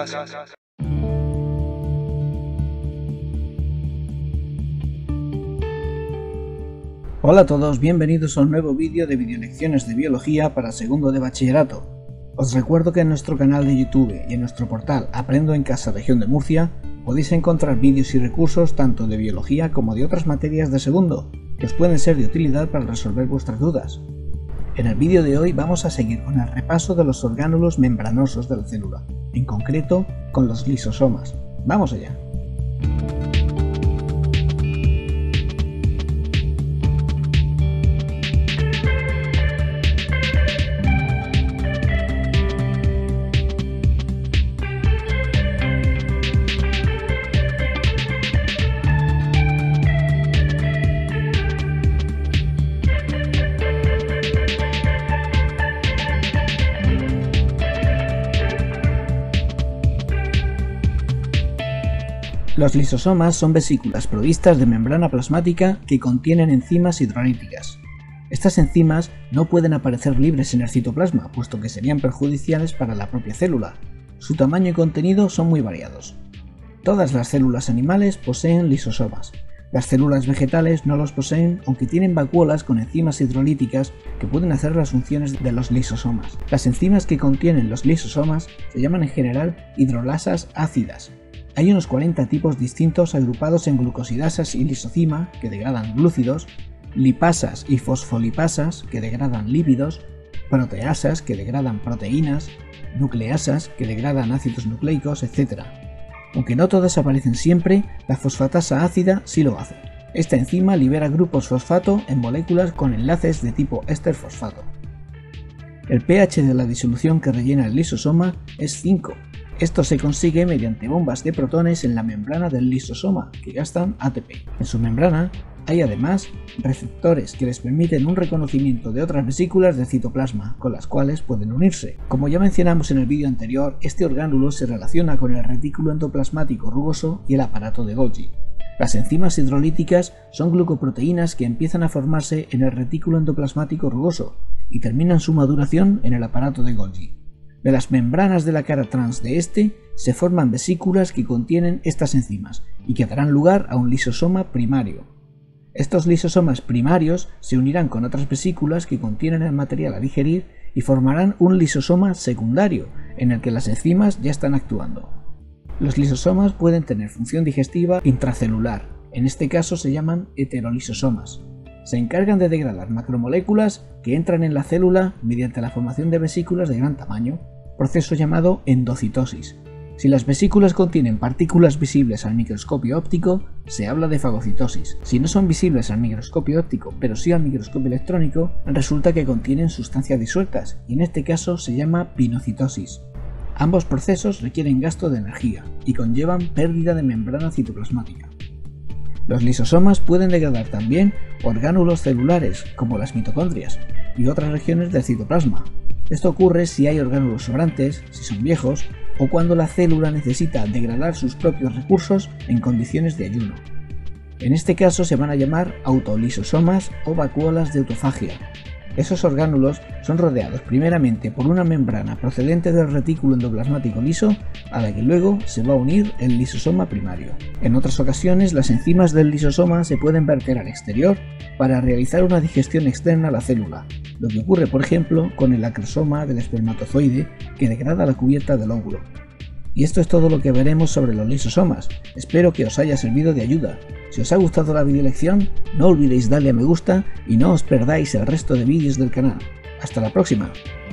Hola a todos, bienvenidos a un nuevo vídeo de videolecciones de biología para segundo de bachillerato. Os recuerdo que en nuestro canal de YouTube y en nuestro portal Aprendo en Casa Región de Murcia podéis encontrar vídeos y recursos tanto de biología como de otras materias de segundo, que os pueden ser de utilidad para resolver vuestras dudas. En el vídeo de hoy vamos a seguir con el repaso de los orgánulos membranosos de la célula, en concreto con los lisosomas. ¡Vamos allá! Los lisosomas son vesículas provistas de membrana plasmática que contienen enzimas hidrolíticas. Estas enzimas no pueden aparecer libres en el citoplasma, puesto que serían perjudiciales para la propia célula. Su tamaño y contenido son muy variados. Todas las células animales poseen lisosomas. Las células vegetales no los poseen, aunque tienen vacuolas con enzimas hidrolíticas que pueden hacer las funciones de los lisosomas. Las enzimas que contienen los lisosomas se llaman en general hidrolasas ácidas. Hay unos 40 tipos distintos agrupados en glucosidasas y lisocima, que degradan glúcidos, lipasas y fosfolipasas, que degradan lípidos, proteasas, que degradan proteínas, nucleasas, que degradan ácidos nucleicos, etc. Aunque no todas aparecen siempre, la fosfatasa ácida sí lo hace. Esta enzima libera grupos fosfato en moléculas con enlaces de tipo éster fosfato. El pH de la disolución que rellena el lisosoma es 5. Esto se consigue mediante bombas de protones en la membrana del lisosoma, que gastan ATP. En su membrana hay además receptores que les permiten un reconocimiento de otras vesículas del citoplasma, con las cuales pueden unirse. Como ya mencionamos en el vídeo anterior, este orgánulo se relaciona con el retículo endoplasmático rugoso y el aparato de Golgi. Las enzimas hidrolíticas son glucoproteínas que empiezan a formarse en el retículo endoplasmático rugoso y terminan su maduración en el aparato de Golgi. De las membranas de la cara trans de este se forman vesículas que contienen estas enzimas y que darán lugar a un lisosoma primario. Estos lisosomas primarios se unirán con otras vesículas que contienen el material a digerir y formarán un lisosoma secundario en el que las enzimas ya están actuando. Los lisosomas pueden tener función digestiva intracelular, en este caso se llaman heterolisosomas. Se encargan de degradar macromoléculas que entran en la célula mediante la formación de vesículas de gran tamaño, proceso llamado endocitosis. Si las vesículas contienen partículas visibles al microscopio óptico, se habla de fagocitosis. Si no son visibles al microscopio óptico, pero sí al microscopio electrónico, resulta que contienen sustancias disueltas, y en este caso se llama pinocitosis. Ambos procesos requieren gasto de energía y conllevan pérdida de membrana citoplasmática. Los lisosomas pueden degradar también orgánulos celulares, como las mitocondrias, y otras regiones del citoplasma. Esto ocurre si hay orgánulos sobrantes, si son viejos, o cuando la célula necesita degradar sus propios recursos en condiciones de ayuno. En este caso se van a llamar autolisosomas o vacuolas de autofagia. Esos orgánulos son rodeados primeramente por una membrana procedente del retículo endoplasmático liso, a la que luego se va a unir el lisosoma primario. En otras ocasiones, las enzimas del lisosoma se pueden verter al exterior para realizar una digestión externa a la célula, lo que ocurre por ejemplo con el acrosoma del espermatozoide que degrada la cubierta del óvulo. Y esto es todo lo que veremos sobre los lisosomas. Espero que os haya servido de ayuda. Si os ha gustado la videolección, no olvidéis darle a me gusta y no os perdáis el resto de vídeos del canal. ¡Hasta la próxima!